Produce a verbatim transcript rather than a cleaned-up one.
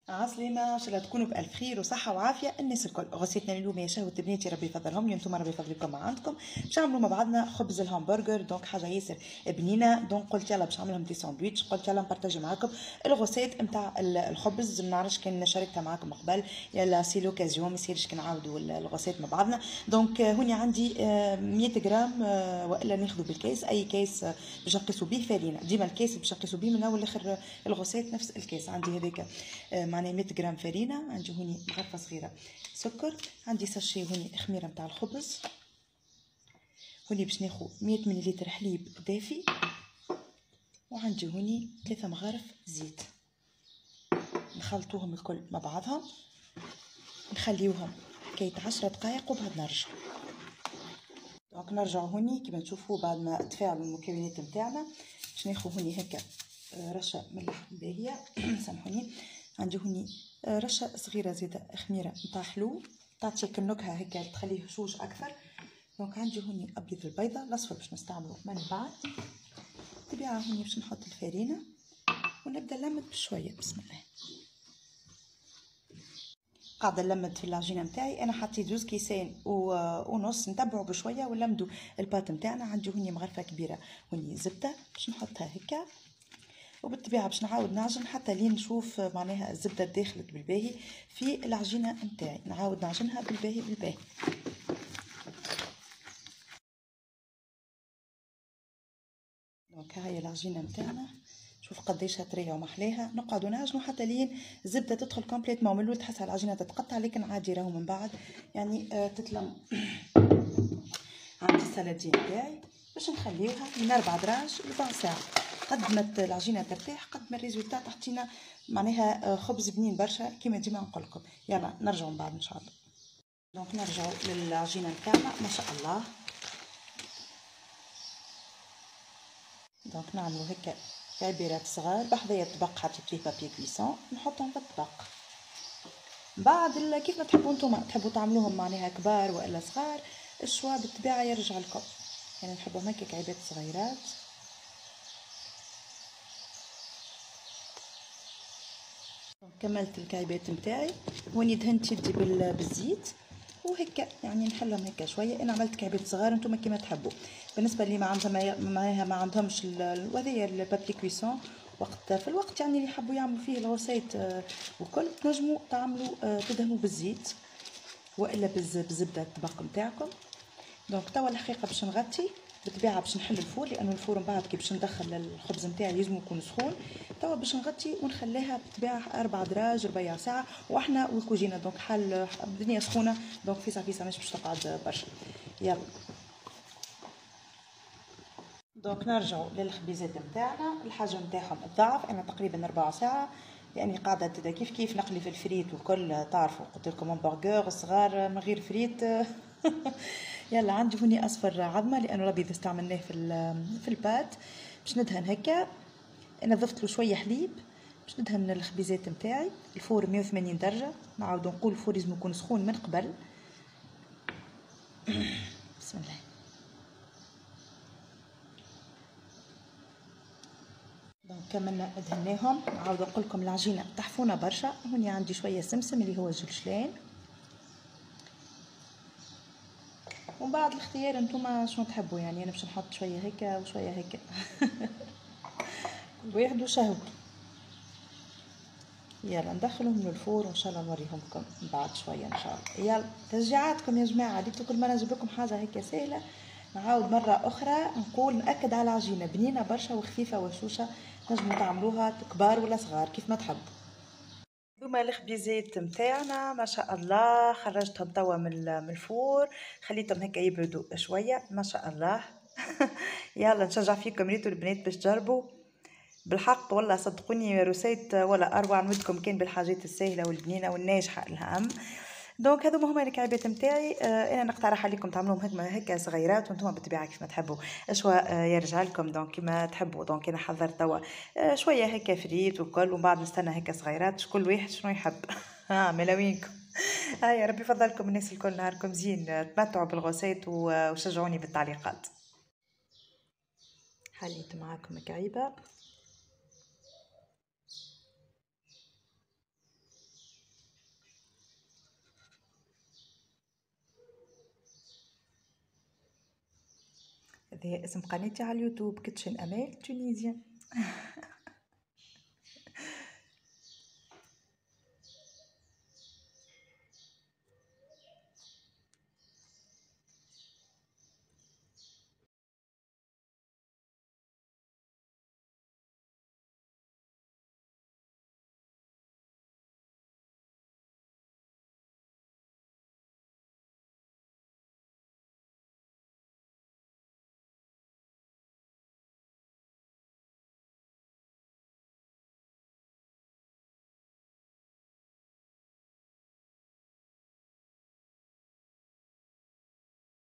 عسلامة، ان شاء الله تكونوا بألف خير وصحة وعافية الناس الكل. غسيتنا اليوم يا شهوة بناتي ربي يفضلهم لي، انتم ربي يفضلكم مع عندكم. باش نعملوا مع بعضنا خبز الهمبرجر، دونك حاجة ياسر بنينة. دونك قلت يلا باش نعملهم دي ساندويتش، قلت يلا نبارطاجي معاكم الغسيت نتاع الخبز. ما نعرفش كان شاركتها معاكم قبل، يلا سي لوكازيون ما يصيرش كي نعاودوا الغسيت مع بعضنا. دونك هوني عندي مية غرام، والا ناخذوا بالكيس اي كيس باش نقيسوا به فارينة. ديما الكيس باش نقيسوا به من اول لاخر الغسيت نفس الكيس. عندي هذاك معناها مية غرام فرينه، عندي هوني مغرفه صغيره سكر، عندي ساشي هوني خميره نتاع الخبز، هوني باش ناخذ مية مليلتر حليب دافي، وعندي هوني ثلاثة مغارف زيت. نخلطوهم الكل مع بعضهم، نخليوهم كيت عشرة دقائق وبعد نرجع. دونك نرجع هوني كيما تشوفوا بعد ما تفاعلوا المكونات نتاعنا. باش ناخذ هوني هكا رشه ملح باهيه سامحوني. عندي هوني رشه صغيره زياده خميره نتاع حلو تعطي النكهه هكا تخليه هشوش اكثر. دونك عندي هوني ابيض البيضه، الاصفر باش نستعمله من بعد. تبعها هوني باش نحط الفرينه ونبدا نلمد بشويه. بسم الله. قاعده نلمد في العجينه نتاعي. انا حطيت زوز كيسين ونص، نتبعوا بشويه ونلمدوا البات نتاعنا. عندي هوني مغرفه كبيره هوني زبده باش نحطها هكا، وبالطبيعه باش نعاود نعجن حتى لين نشوف معناها الزبده دخلت بالباهي في العجينه نتاعي. نعاود نعجنها بالباهي بالباهي. دونك هاي العجينه نتاعنا، شوف قديش طريه ومحلاها. نقعدوا نعجنوا حتى لين الزبده تدخل كومبليتمون. من الاول تحسها العجينه تتقطع، لكن عادي راهو من بعد يعني آه تتلم. عندي السلادين تاعي باش نخليوها من أربع دراج ربع ساعه. قد ما العجينه ترتاح قد ما الريزولتا تعطينا معناها خبز بنين برشا كيما ديما نقول لكم. يلا نرجعوا من بعد ان شاء الله. دونك نرجعوا للعجينه نتاعنا ما شاء الله. دونك نعملوا هكا عبيرات صغار بحذايا الطبق، حطيت فيه بابي كويسون نحطهم في الطبق. بعد كيف ما تحبوا نتوما، تحبوا تعملوهم معناها كبار والا صغار، الشوا بالطبيعه يرجع لكم. يعني نحبهم هكا كعبات صغيرات. كملت الكعبات نتاعي، هوني دهنت يدي بالزيت وهكا يعني نحلهم هكا شويه. انا عملت كعبات صغار، نتوما كيما تحبوا. بالنسبه اللي ما عندهم معاها ما عندهمش وهذيا البابي كويسون، وقت في الوقت يعني اللي يحبوا يعملوا فيه الغوصيت وكل تنجموا تعملوا تدهنوا بالزيت والا بالزبده الطبق نتاعكم. دونك توا الحقيقه باش نغطي بالطبيعه باش نحل الفور، لانه الفور من بعد كي باش ندخل الخبز نتاعي لازم يكون سخون. توا باش نغطي ونخليها بالطبيعه اربع دراج ربع ساعه، واحنا والكوجينه دونك حل الدنيا سخونه. دونك فيسا فيسا مش باش تقعد برشا. يلا دونك نرجعوا للخبيزات نتاعنا. الحجم نتاعهم الضعف، انا تقريبا ربع ساعه يعني قاعده كيف كيف نقلي في الفريت وكل. تعرفوا قلت لكم همبرجر صغار من غير فريت. يلا عندي هوني اصفر عظمه لانه الابيض استعملناه في في البات. باش ندهن هكا، انا ضفت له شويه حليب باش ندهن الخبيزات نتاعي. الفور مية وثمانين درجه، نعاود نقول الفور لازم يكون سخون من قبل. بسم الله. دونك كملنا دهناهم. نعاود نقول لكم العجينه تحفونه برشا. هوني عندي شويه سمسم اللي هو الجلشلان، ومن بعد الاختيار نتوما شنو تحبوا. يعني انا باش نحط شويه هكا وشويه هكا. كل واحد وشهوته. يلا ندخلهم من الفور وان شاء الله نوريهم لكم بعد شويه ان شاء الله. يلا تشجيعاتكم يا جماعه، ريتو كل مره نجيب لكم حاجه هكا سهله. نعاود مره اخرى نقول ناكد على العجينه بنينه برشا وخفيفه وشوشه، تنجموا تعملوها كبار ولا صغار كيف ما تحبوا. هذوما الخبيزات نتاعنا ما شاء الله، خرجتهم توا من الفور، خليتهم هكا يبردوا شويه ما شاء الله. يلا نشجع فيكم ريتو البنات باش تجربوا بالحق. والله صدقوني روسيت ولا اروع. نودكم كان بالحاجات السهله والبنينه والناجحه الاهم. دونك هذوما هما الكعبات نتاعي. آه انا نقترح عليكم تعملوهم هكا هكا صغيرات، وانتم بالطبيعه كيف ما تحبوا اشوا آه يرجع لكم. دونك كيما تحبوا. دونك انا حضرت توا آه شويه هكا فريت وكل، ومن بعد نستنى هكا صغيرات كل واحد شنو يحب. ها ملاوينكم. هيا ربي يفضلكم الناس الكل، نهاركم زين، تمتعوا بالغوصات وشجعوني بالتعليقات. حليت معاكم كعيبه. هذا اسم قناتي على اليوتيوب كيتشن أمال تونيزيان.